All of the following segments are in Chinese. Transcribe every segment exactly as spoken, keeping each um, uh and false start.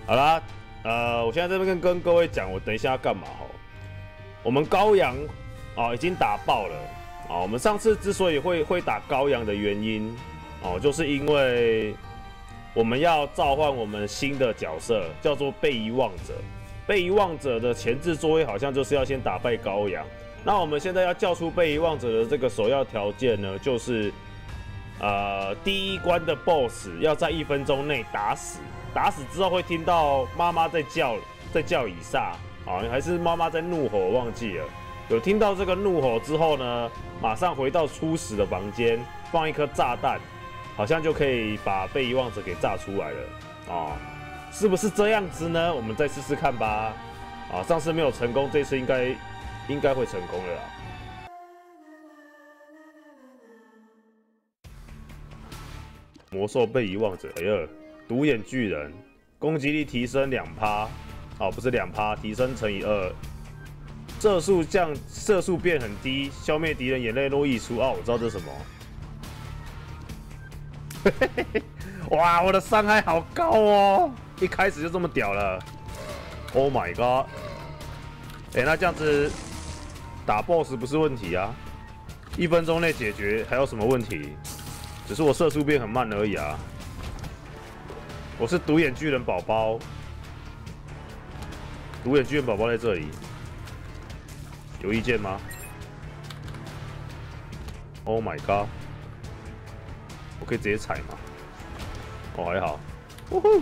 好啦，呃，我现在这边跟跟各位讲，我等一下要干嘛哦？我们高阳哦已经打爆了哦。我们上次之所以会会打高阳的原因哦，就是因为我们要召唤我们新的角色，叫做被遗忘者。被遗忘者的前置作业好像就是要先打败高阳。那我们现在要叫出被遗忘者的这个首要条件呢，就是呃第一关的 B O S S 要在一分钟内打死。打死之后会听到妈妈在叫，在叫以撒，啊，还是妈妈在怒吼，我忘记了。有听到这个怒吼之后呢，马上回到初始的房间，放一颗炸弹，好像就可以把被遗忘者给炸出来了，啊，是不是这样子呢？我们再试试看吧。啊，上次没有成功，这次应该应该会成功了啦。魔兽被遗忘者，哎呀！独眼巨人，攻击力提升两趴，哦，不是两趴，提升乘以二，射速降，射速变很低，消灭敌人眼泪若溢出。哦，我知道这是什么。哇，我的伤害好高哦！一开始就这么屌了。Oh my god！ 哎、欸，那这样子打 B O S S 不是问题啊，一分钟内解决，还有什么问题？只是我射速变很慢而已啊。我是独眼巨人宝宝，独眼巨人宝宝在这里，有意见吗 ？Oh my god！ 我可以直接踩吗？哦，还好。呜呼！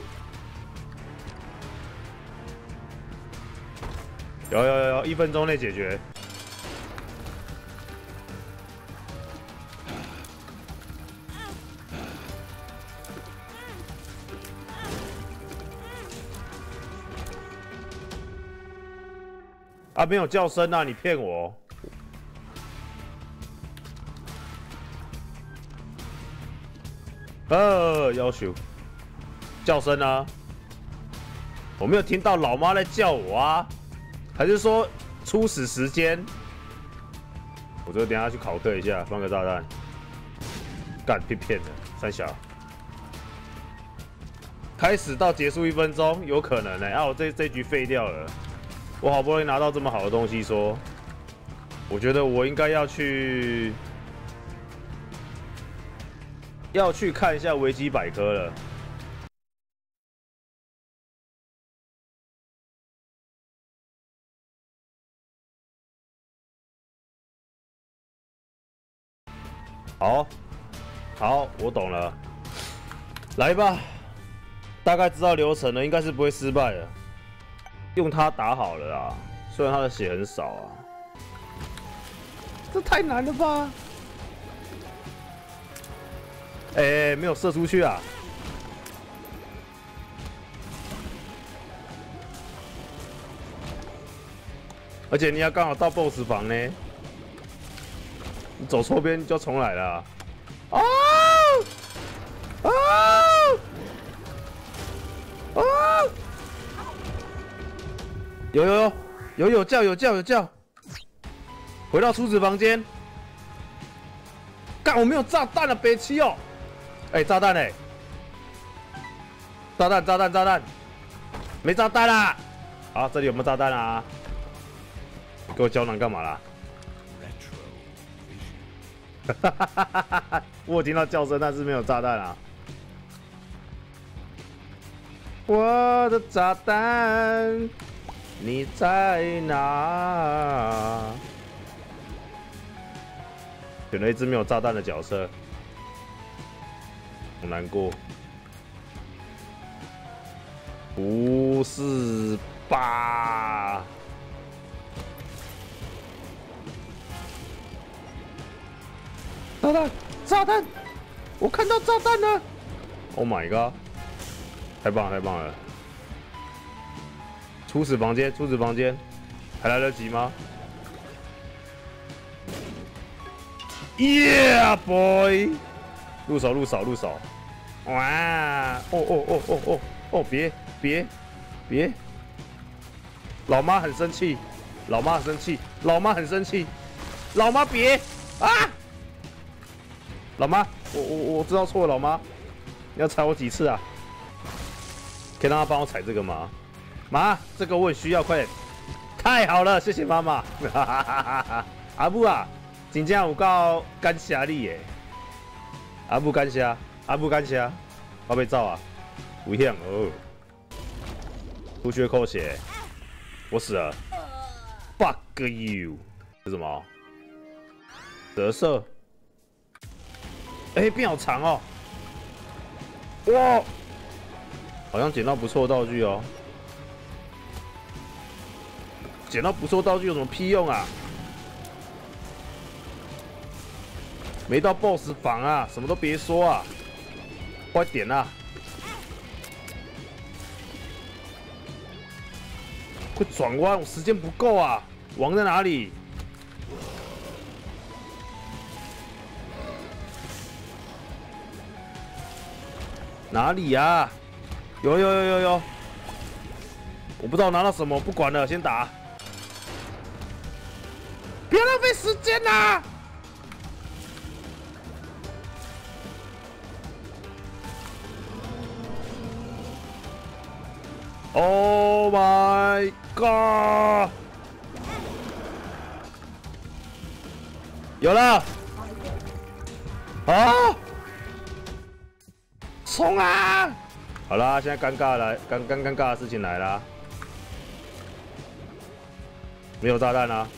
有有有有，一分钟内解决。啊，没有叫声啊！你骗我！呃，要求叫声啊！我没有听到老妈在叫我啊，还是说初始时间？我这个等一下去考克一下，放个炸弹。干，被骗了，三小。开始到结束一分钟，有可能呢、欸。啊，我这这局废掉了。我好不容易拿到这么好的东西说，说我觉得我应该要去要去看一下维基百科了。好，好，我懂了，来吧，大概知道流程了，应该是不会失败的。用它打好了啊，虽然它的血很少啊，这太难了吧？哎、欸，没有射出去啊！而且你要刚好到 B O S S 房呢，你走错边就重来了啊！啊！啊！啊！有有有有有叫有叫有叫，回到初始房间。干，我没有炸弹了，北七哦！哎、欸，炸弹哎、欸！炸弹炸弹炸弹，没炸弹啦！好，这里有没有炸弹啊？给我胶囊干嘛啦？哈哈哈哈哈！我有听到叫声，但是没有炸弹啊！我的炸弹。你在哪？选了一只没有炸弹的角色，好难过。不是吧？炸弹！炸弹！我看到炸弹了 ！Oh my god！ 太棒了，太棒了！初始房间，初始房间，还来得及吗 ？Yeah boy！ 入手，入手，入手！哇！哦哦哦哦哦哦！别别别！老妈很生气，老妈很生气，老妈很生气，老妈别啊！老妈，我我我知道错了，老妈，你要踩我几次啊？ 可以让他帮我踩这个吗？妈，这个我很需要，快点！太好了，谢谢妈妈。阿布啊，真正有够感谢你耶！阿布感谢，阿布感谢，我要走啊，危险哦！吐血扣血，我死了。Fuck you！ 是什么？折射。哎、欸，变好长哦！哇，好像捡到不错道具哦。捡到不错道具有什么屁用啊？没到 boss 房啊，什么都别说啊！快点啊！快转弯，我时间不够啊！王在哪里？哪里呀、啊？有有有有有！我不知道拿到什么，不管了，先打。别浪费时间啦！ Oh my god！ 有了！啊！冲啊！好啦，现在尴尬来，尴尴尴尬的事情来啦。没有炸弹啊！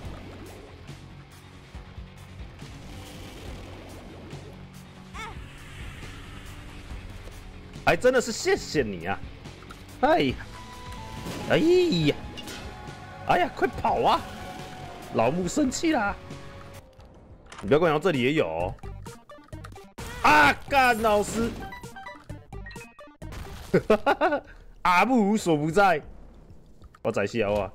还真的是谢谢你啊！ 哎呀，哎呀，哎呀，快跑啊！老木生气啦！你不要跟我讲，这里也有、哦。啊，干老师！阿木无所不在。我在笑啊！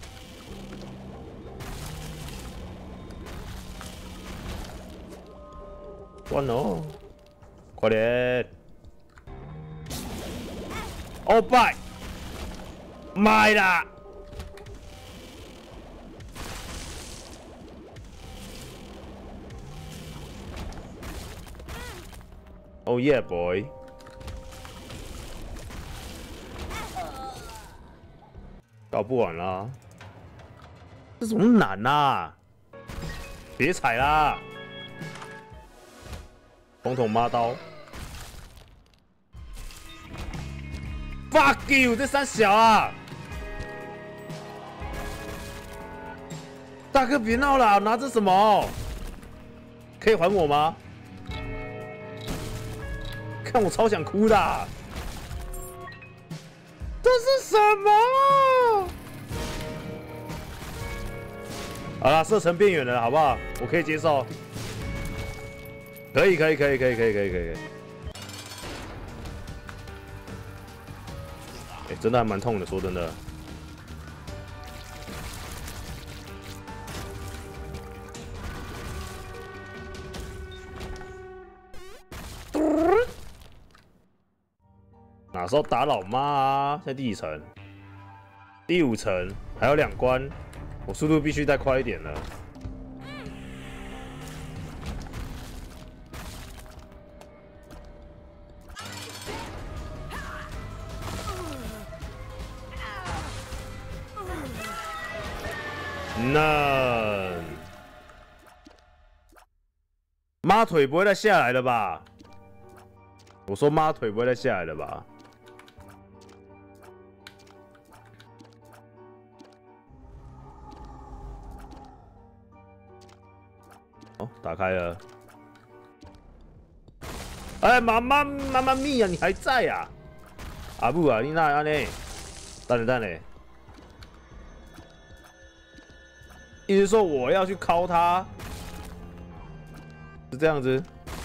完了，快点！哦拜！ 买啦！哦耶 boy！ 搞不完啦！这怎么难啊？别踩啦！红桶妈刀 ！Fuck you！ 这三小啊！ 大哥，别闹了，拿着什么？可以还我吗？看我超想哭的、啊。这是什么？好了，射程变远了，好不好？我可以接受。可以，可以，可以，可以，可以，可以，可以。哎、欸，真的还蛮痛的，说真的。 哪时候打老妈啊？在第几层？第五层，还有两关，我速度必须再快一点了。那妈腿不会再下来了吧？我说妈腿不会再下来了吧？ 哦，打开了。哎，妈妈，妈妈咪呀，你还在呀、啊？阿布啊，你哪安呢？等等等嘞，意思说我要去敲他，是这样子。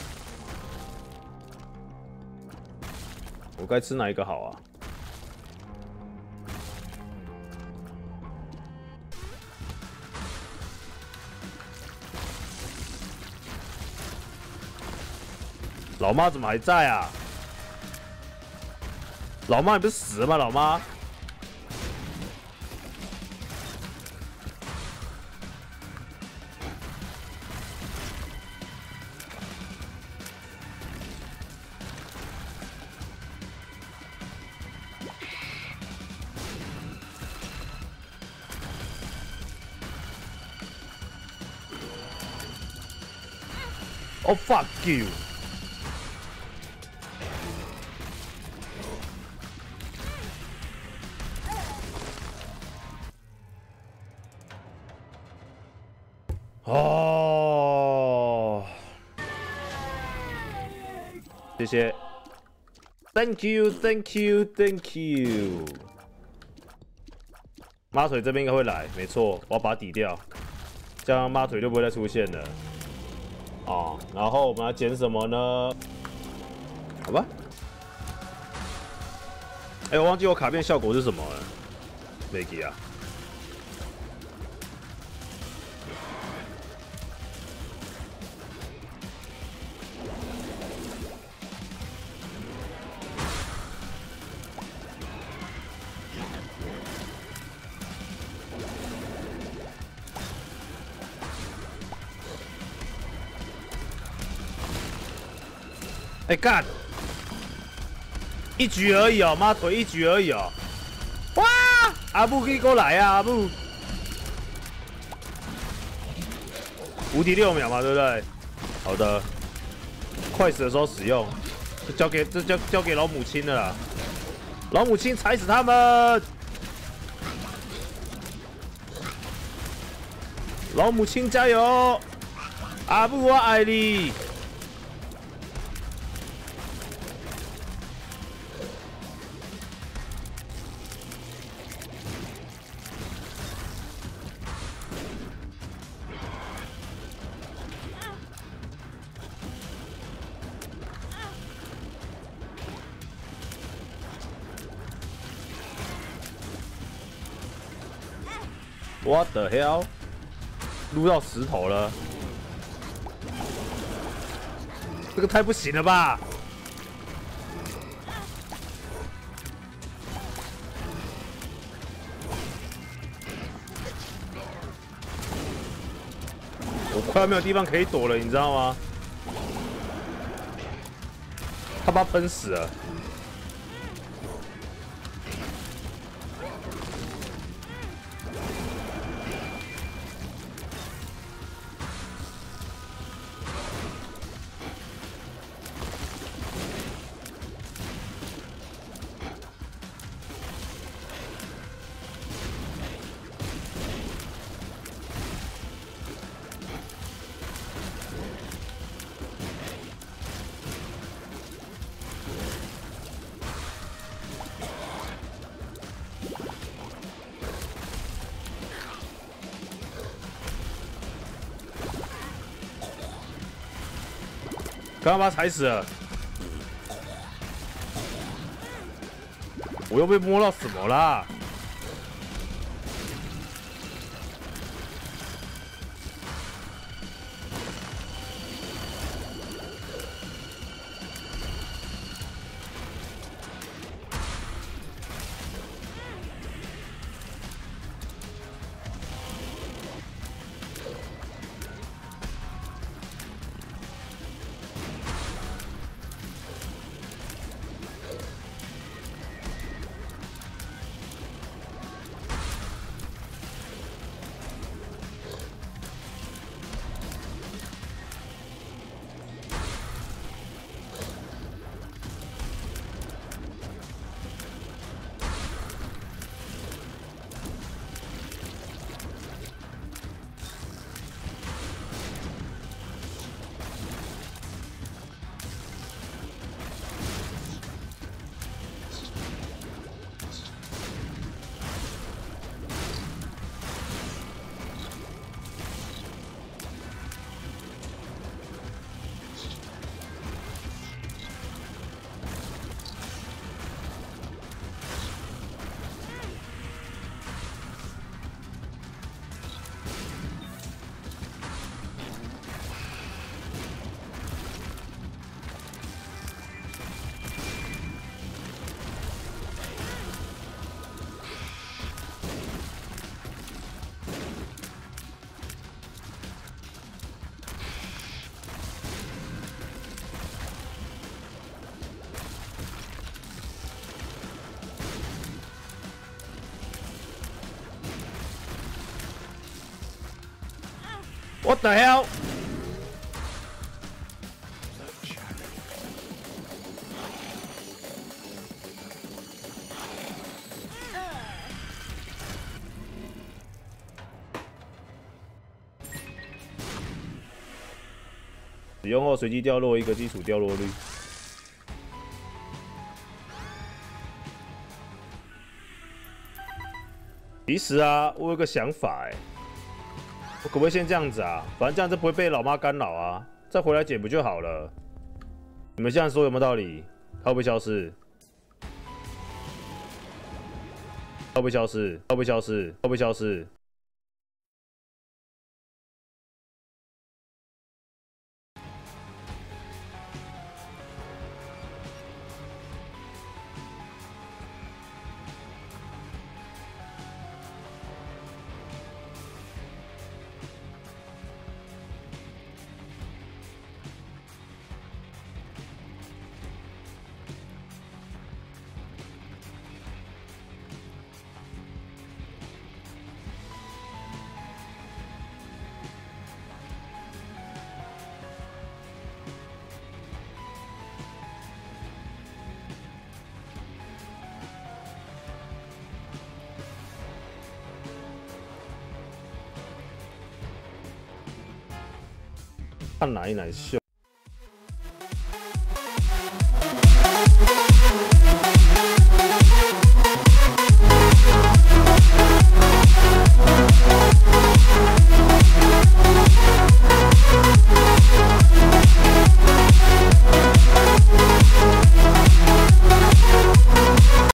我该吃哪一个好啊？ 老妈怎么还在啊？老妈你不是死了吗？老妈， Oh fuck you！ 哦，谢谢 ，Thank you，Thank you，Thank you。马腿这边应该会来，没错，我要把它抵掉，这样马腿就不会再出现了。哦，然后我们要捡什么呢？好吧。哎、欸，我忘记我卡片效果是什么了，没记啊。 哎干！一局而已哦，妈腿一局而已哦。哇！阿布可以过来啊，阿布。无敌六秒嘛，对不对？好的。快死的时候使用，这交给这交交给老母亲了啦。老母亲踩死他们！老母亲加油！阿布我爱你。 What the hell？ 撸到石头了，这个太不行了吧！我快要没有地方可以躲了，你知道吗？他把他喷死了。 刚刚把他踩死了，我又被摸到什么啦？What the hell？ 使用后随机掉落一个基础掉落率。其实啊，我有个想法哎、欸，我可不可以先这样子啊？反正这样就不会被老妈干扰啊，再回来捡不就好了？你们这样说有没有道理？它会不会消失？它会不会消失？它会不会消失？会不会消失？看哪一奶秀。